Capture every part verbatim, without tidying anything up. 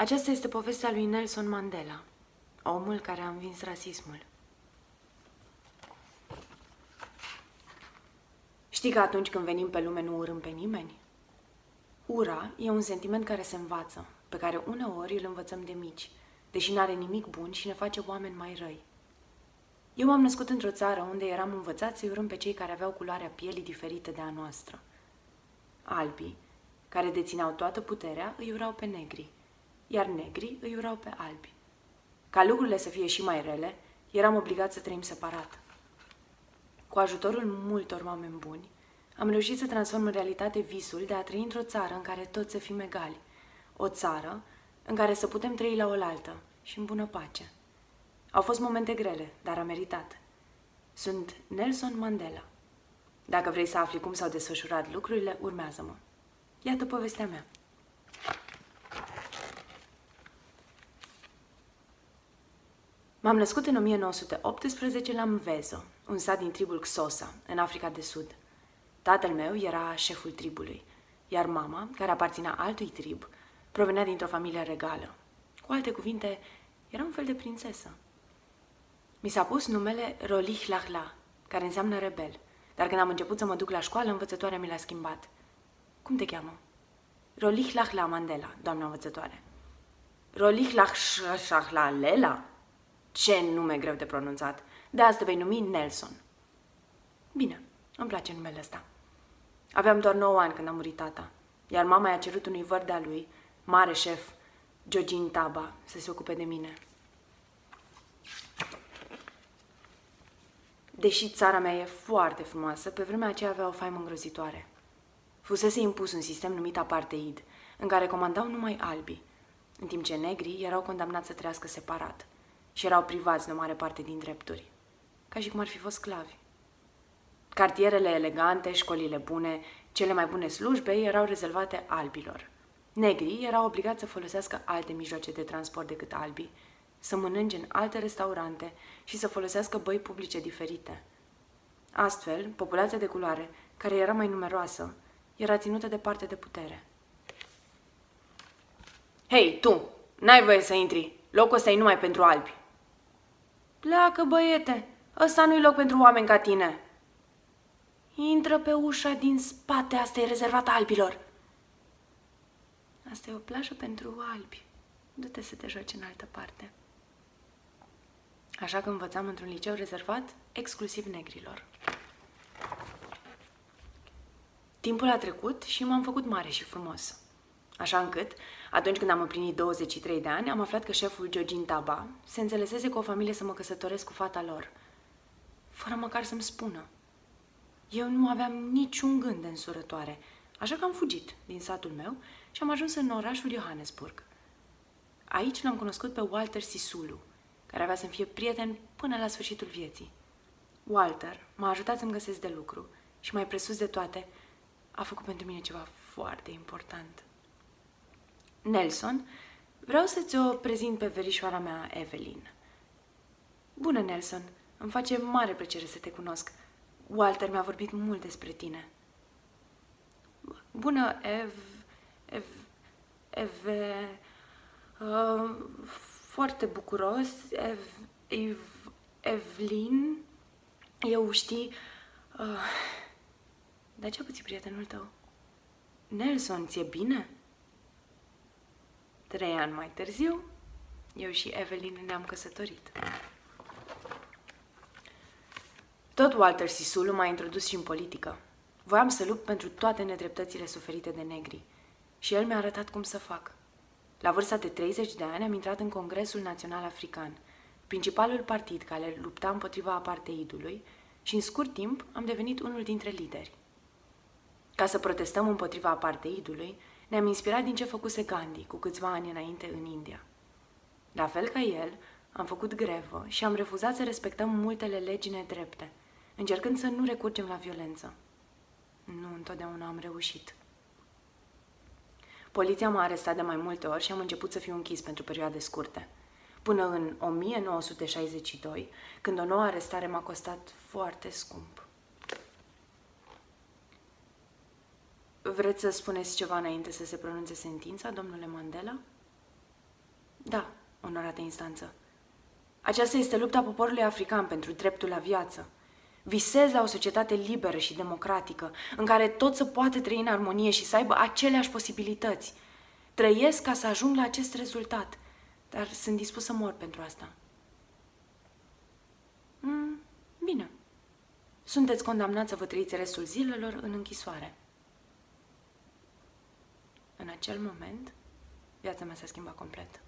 Aceasta este povestea lui Nelson Mandela, omul care a învins rasismul. Știi că atunci când venim pe lume nu urâm pe nimeni? Ura e un sentiment care se învață, pe care uneori îl învățăm de mici, deși n-are nimic bun și ne face oameni mai răi. Eu m-am născut într-o țară unde eram învățați să-i urâm pe cei care aveau culoarea pielii diferită de a noastră. Albii, care dețineau toată puterea, îi urau pe negri, iar negrii îi urau pe albi. Ca lucrurile să fie și mai rele, eram obligați să trăim separat. Cu ajutorul multor oameni buni, am reușit să transform în realitate visul de a trăi într-o țară în care toți să fim egali. O țară în care să putem trăi la oaltă și în bună pace. Au fost momente grele, dar am meritat. Sunt Nelson Mandela. Dacă vrei să afli cum s-au desfășurat lucrurile, urmează-mă. Iată povestea mea. M-am născut în o mie nouă sute optsprezece la Mvezo, un sat din tribul Xhosa, în Africa de Sud. Tatăl meu era șeful tribului, iar mama, care aparținea altui trib, provenea dintr-o familie regală. Cu alte cuvinte, era un fel de prințesă. Mi s-a pus numele Rolihlahla, care înseamnă rebel, dar când am început să mă duc la școală, învățătoarea mi l-a schimbat. Cum te cheamă? Rolihlahla Mandela, doamna învățătoare. Rolihlahla Lela? Ce nume greu de pronunțat. De asta te vei numi Nelson. Bine, îmi place numele ăsta. Aveam doar nouă ani când a murit tata, iar mama i-a cerut unui văr de-a lui, mare șef, Jogin Taba, să se ocupe de mine. Deși țara mea e foarte frumoasă, pe vremea aceea avea o faimă îngrozitoare. Fusese impus un sistem numit apartheid, în care comandau numai albii, în timp ce negrii erau condamnați să trăiască separat și erau privați de o mare parte din drepturi, ca și cum ar fi fost sclavi. Cartierele elegante, școlile bune, cele mai bune slujbe erau rezervate albilor. Negrii erau obligați să folosească alte mijloace de transport decât albii, să mănânce în alte restaurante și să folosească băi publice diferite. Astfel, populația de culoare, care era mai numeroasă, era ținută departe de putere. Hei, tu! N-ai voie să intri! Locul ăsta e numai pentru albi! Pleacă, băiete! Ăsta nu-i loc pentru oameni ca tine! Intră pe ușa din spate, asta e rezervată albilor! Asta e o plajă pentru albi. Du-te să te joci în altă parte. Așa că învățam într-un liceu rezervat exclusiv negrilor. Timpul a trecut și m-am făcut mare și frumos. Așa încât, atunci când am împlinit douăzeci și trei de ani, am aflat că șeful Jogin Taba se înțelesese cu o familie să mă căsătoresc cu fata lor, fără măcar să-mi spună. Eu nu aveam niciun gând de însurătoare, așa că am fugit din satul meu și am ajuns în orașul Johannesburg. Aici l-am cunoscut pe Walter Sisulu, care avea să-mi fie prieten până la sfârșitul vieții. Walter m-a ajutat să-mi găsesc de lucru și, mai presus de toate, a făcut pentru mine ceva foarte important. Nelson, vreau să-ți o prezint pe verișoara mea, Evelyn. Bună, Nelson, îmi face mare plăcere să te cunosc. Walter mi-a vorbit mult despre tine. Bună, Ev... Ev... Eve... Uh, foarte bucuros, Ev... Ev... Evelyn... Eu știi... Uh, dar ce-a puțin prietenul tău? Nelson, ți-e bine? Trei ani mai târziu, eu și Evelyn ne-am căsătorit. Tot Walter Sisulu m-a introdus și în politică. Voiam să lupt pentru toate nedreptățile suferite de negri și el mi-a arătat cum să fac. La vârsta de treizeci de ani am intrat în Congresul Național African, principalul partid care lupta împotriva apartheidului, și în scurt timp am devenit unul dintre lideri. Ca să protestăm împotriva apartheidului, ne-am inspirat din ce făcuse Gandhi cu câțiva ani înainte în India. La fel ca el, am făcut grevă și am refuzat să respectăm multele legi nedrepte, încercând să nu recurgem la violență. Nu întotdeauna am reușit. Poliția m-a arestat de mai multe ori și am început să fiu închis pentru perioade scurte, până în o mie nouă sute șaizeci și doi, când o nouă arestare m-a costat foarte scump. Vreți să spuneți ceva înainte să se pronunțe sentința, domnule Mandela? Da, onorată instanță. Aceasta este lupta poporului african pentru dreptul la viață. Visez la o societate liberă și democratică, în care tot să poată trăi în armonie și să aibă aceleași posibilități. Trăiesc ca să ajung la acest rezultat, dar sunt dispus să mor pentru asta. Mm, bine. Sunteți condamnați să vă trăiți restul zilelor în închisoare. În acel moment, viața mea s-a schimbat complet.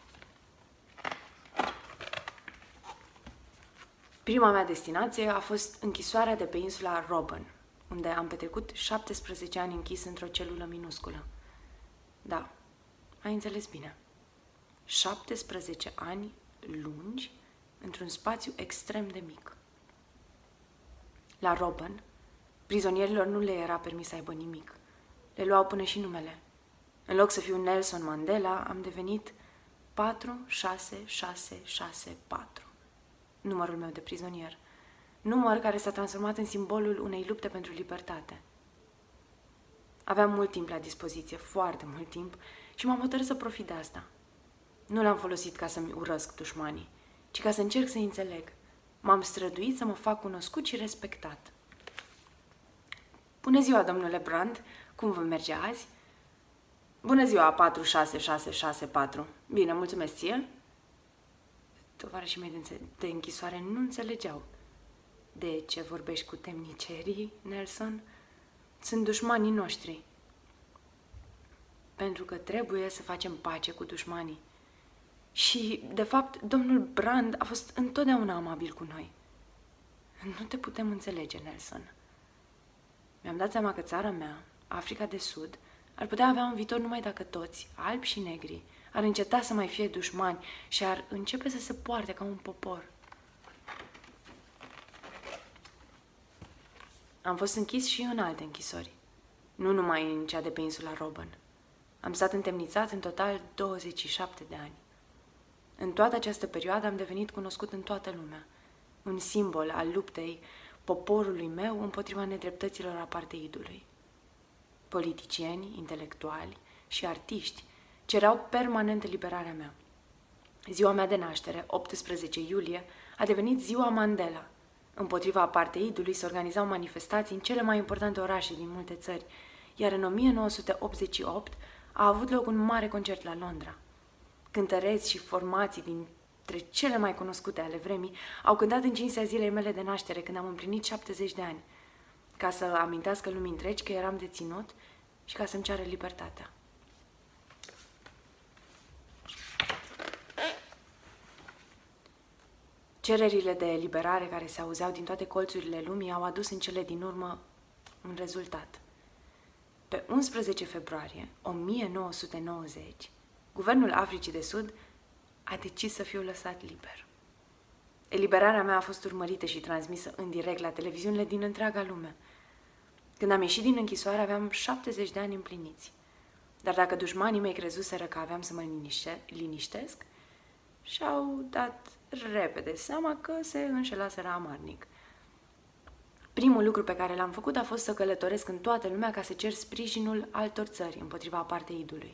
Prima mea destinație a fost închisoarea de pe insula Robben, unde am petrecut șaptesprezece ani închis într-o celulă minusculă. Da, ai înțeles bine. șaptesprezece ani lungi într-un spațiu extrem de mic. La Robben, prizonierilor nu le era permis să aibă nimic. Le luau până și numele. În loc să fiu Nelson Mandela, am devenit patru șase șase șase patru. Numărul meu de prizonier. Număr care s-a transformat în simbolul unei lupte pentru libertate. Aveam mult timp la dispoziție, foarte mult timp, și m-am hotărât să profit de asta. Nu l-am folosit ca să-mi urăsc dușmanii, ci ca să încerc să înțeleg. M-am străduit să mă fac cunoscut și respectat. Bună ziua, domnule Brand! Cum vă merge azi? Bună ziua, patru șase șase șase patru. Bine, mulțumesc ție. Tovarășii mei de, de închisoare nu înțelegeau. De ce vorbești cu temnicerii, Nelson? Sunt dușmanii noștri. Pentru că trebuie să facem pace cu dușmanii. Și, de fapt, domnul Brand a fost întotdeauna amabil cu noi. Nu te putem înțelege, Nelson. Mi-am dat seama că țara mea, Africa de Sud, ar putea avea un viitor numai dacă toți, albi și negri, ar înceta să mai fie dușmani și ar începe să se poarte ca un popor. Am fost închis și în alte închisori, nu numai în cea de pe insula Robben. Am stat întemnițat în total douăzeci și șapte de ani. În toată această perioadă am devenit cunoscut în toată lumea, un simbol al luptei poporului meu împotriva nedreptăților apartheidului. Politicieni, intelectuali și artiști cereau permanent eliberarea mea. Ziua mea de naștere, optsprezece iulie, a devenit ziua Mandela. Împotriva apartheidului se organizau manifestații în cele mai importante orașe din multe țări, iar în o mie nouă sute optzeci și opt a avut loc un mare concert la Londra. Cântăreți și formații dintre cele mai cunoscute ale vremii au cântat în cinstea zilei mele de naștere, când am împlinit șaptezeci de ani, ca să amintească lumii întregi că eram deținut și ca să-mi ceară libertatea. Cererile de eliberare care se auzeau din toate colțurile lumii au adus în cele din urmă un rezultat. Pe unsprezece februarie o mie nouă sute nouăzeci, Guvernul Africii de Sud a decis să fiu lăsat liber. Eliberarea mea a fost urmărită și transmisă în direct la televiziunile din întreaga lume. Când am ieșit din închisoare, aveam șaptezeci de ani împliniți. Dar dacă dușmanii mei crezuseră că aveam să mă liniște liniștesc, și-au dat repede seama că se înșelaseră amarnic. Primul lucru pe care l-am făcut a fost să călătoresc în toată lumea ca să cer sprijinul altor țări împotriva apartheidului.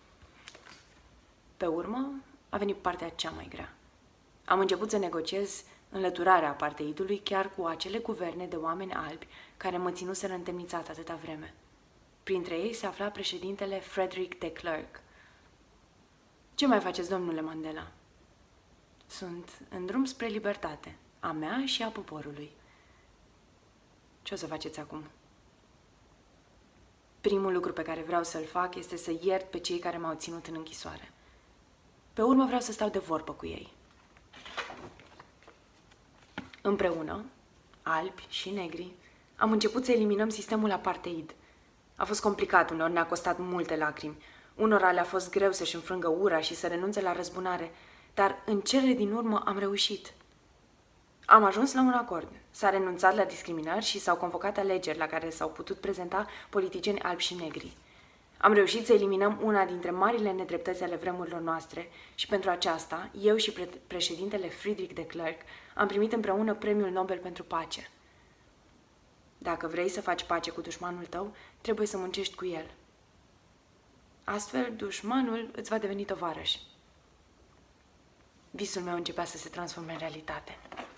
Pe urmă, a venit partea cea mai grea. Am început să negociez înlăturarea apartheidului chiar cu acele guverne de oameni albi care mă ținuseră întemnițat atâta vreme. Printre ei se afla președintele Frederick de Klerk. Ce mai faceți, domnule Mandela? Sunt în drum spre libertate, a mea și a poporului. Ce o să faceți acum? Primul lucru pe care vreau să-l fac este să iert pe cei care m-au ținut în închisoare. Pe urmă vreau să stau de vorbă cu ei. Împreună, albi și negri, am început să eliminăm sistemul apartheid. A fost complicat, uneori ne-a costat multe lacrimi. Unora le-a fost greu să-și înfrângă ura și să renunțe la răzbunare, dar în cele din urmă am reușit. Am ajuns la un acord. S-a renunțat la discriminări și s-au convocat alegeri la care s-au putut prezenta politicieni albi și negri. Am reușit să eliminăm una dintre marile nedreptăți ale vremurilor noastre și pentru aceasta, eu și pre- președintele Friedrich de Klerk am primit împreună Premiul Nobel pentru Pace. Dacă vrei să faci pace cu dușmanul tău, trebuie să muncești cu el. Astfel, dușmanul îți va deveni tovarăș. visul meu începea să se transforme în realitate.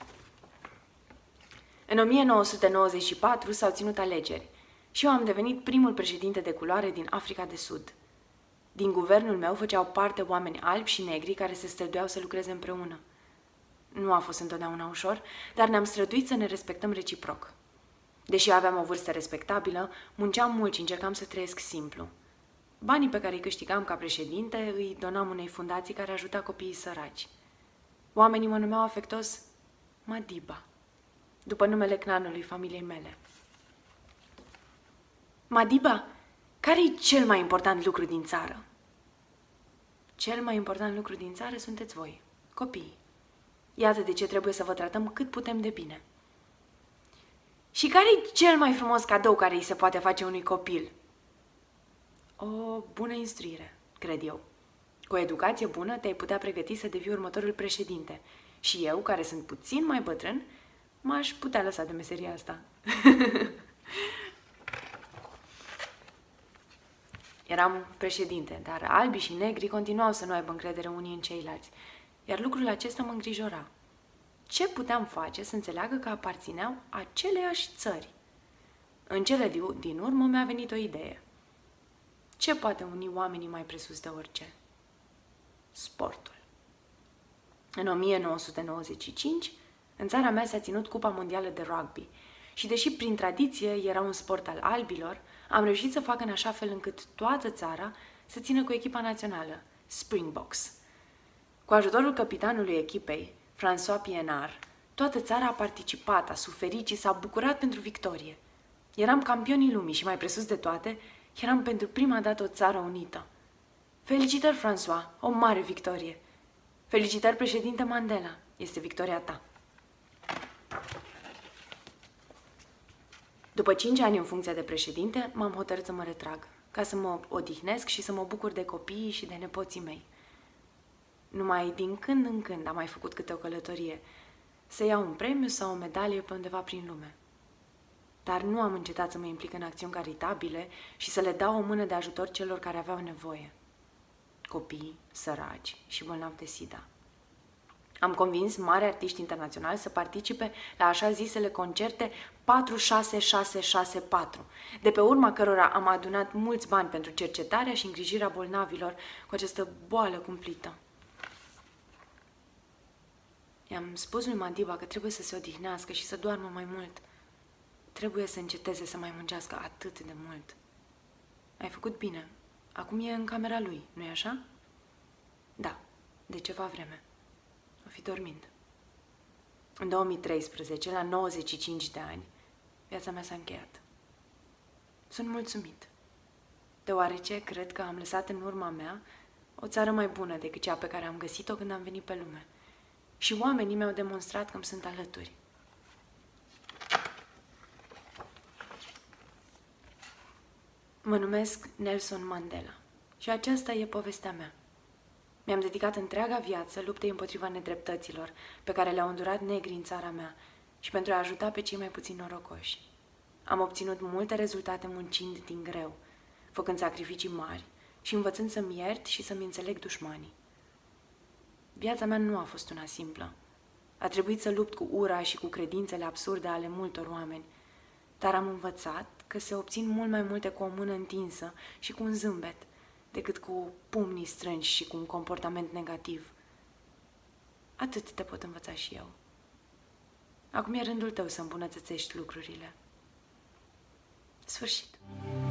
În o mie nouă sute nouăzeci și patru s-au ținut alegeri și eu am devenit primul președinte de culoare din Africa de Sud. Din guvernul meu făceau parte oameni albi și negri care se străduiau să lucreze împreună. Nu a fost întotdeauna ușor, dar ne-am străduit să ne respectăm reciproc. Deși aveam o vârstă respectabilă, munceam mult și încercam să trăiesc simplu. Banii pe care îi câștigam ca președinte îi donam unei fundații care ajuta copiii săraci. Oamenii mă numeau afectos Madiba, după numele clanului familiei mele. Madiba, care e cel mai important lucru din țară? Cel mai important lucru din țară sunteți voi, copiii. Iată de ce trebuie să vă tratăm cât putem de bine. Și care e cel mai frumos cadou care îi se poate face unui copil? O bună instruire, cred eu. Cu o educație bună te-ai putea pregăti să devii următorul președinte. Și eu, care sunt puțin mai bătrân, m-aș putea lăsa de meseria asta. Eram președinte, dar albii și negri continuau să nu aibă încredere unii în ceilalți, iar lucrul acesta mă îngrijora. Ce puteam face să înțeleagă că aparțineau aceleiași țări? În cele din urmă mi-a venit o idee. Ce poate uni oamenii mai presus de orice? Sportul. În o mie nouă sute nouăzeci și cinci, în țara mea s-a ținut Cupa Mondială de Rugby și deși prin tradiție era un sport al albilor, am reușit să fac în așa fel încât toată țara să țină cu echipa națională, Springboks. Cu ajutorul capitanului echipei, François Pienaar, toată țara a participat, a suferit și s-a bucurat pentru victorie. Eram campionii lumii și, mai presus de toate, eram pentru prima dată o țară unită. Felicitări, François, o mare victorie! Felicitări, președinte Mandela, este victoria ta! După cinci ani în funcția de președinte, m-am hotărât să mă retrag, ca să mă odihnesc și să mă bucur de copiii și de nepoții mei. Numai din când în când am mai făcut câte o călătorie, să iau un premiu sau o medalie pe undeva prin lume. Dar nu am încetat să mă implic în acțiuni caritabile și să le dau o mână de ajutor celor care aveau nevoie. Copii, săraci și bolnavi de sida. Am convins mari artiști internaționali să participe la așa zisele concerte patru șase șase șase patru, de pe urma cărora am adunat mulți bani pentru cercetarea și îngrijirea bolnavilor cu această boală cumplită. I-am spus lui Madiba că trebuie să se odihnească și să doarmă mai mult. Trebuie să înceteze să mai muncească atât de mult. Ai făcut bine. Acum e în camera lui, nu-i așa? Da, de ceva vreme. O fi dormind. În două mii treisprezece, la nouăzeci și cinci de ani, viața mea s-a încheiat. Sunt mulțumit, deoarece cred că am lăsat în urma mea o țară mai bună decât cea pe care am găsit-o când am venit pe lume. Și oamenii mi-au demonstrat că îmi sunt alături. Mă numesc Nelson Mandela și aceasta e povestea mea. Mi-am dedicat întreaga viață luptei împotriva nedreptăților pe care le-au îndurat negrii în țara mea și pentru a ajuta pe cei mai puțin norocoși. Am obținut multe rezultate muncind din greu, făcând sacrificii mari și învățând să-mi iert și să-mi înțeleg dușmanii. Viața mea nu a fost una simplă. A trebuit să lupt cu ura și cu credințele absurde ale multor oameni, dar am învățat că se obțin mult mai multe cu o mână întinsă și cu un zâmbet, decât cu pumnii strânși și cu un comportament negativ. Atât te pot învăța și eu. Acum e rândul tău să îmbunătățești lucrurile. Sfârșit.